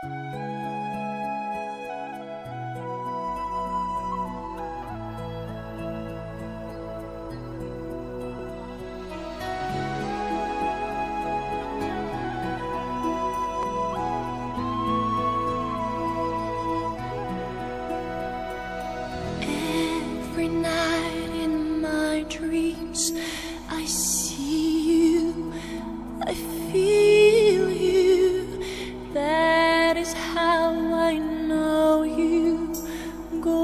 Every night in my dreams I see you, I feel you. That is how I know you. Go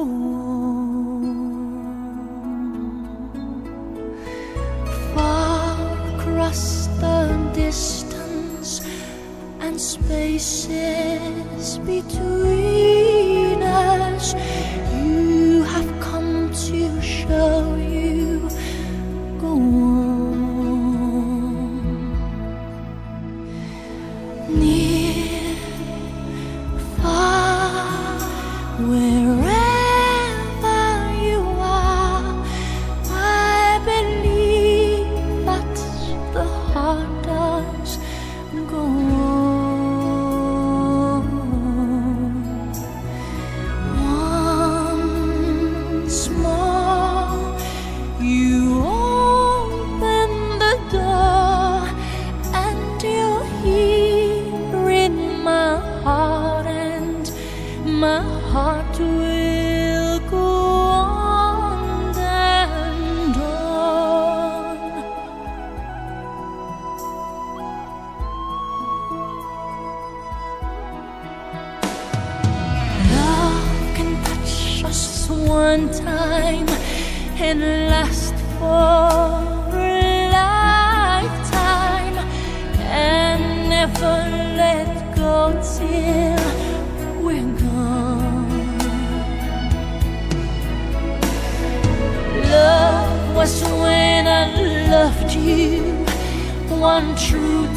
on. Far across the distance and spaces between us, you have come to show you. Go on. Near, far, wherever you are, I believe that the heart does. Go on. Once more, you open the door, and you're here in my heart, and my heart will go on and on. Love can touch us one time and last for a lifetime, and never let go till we're gone. Love was when I loved you, one true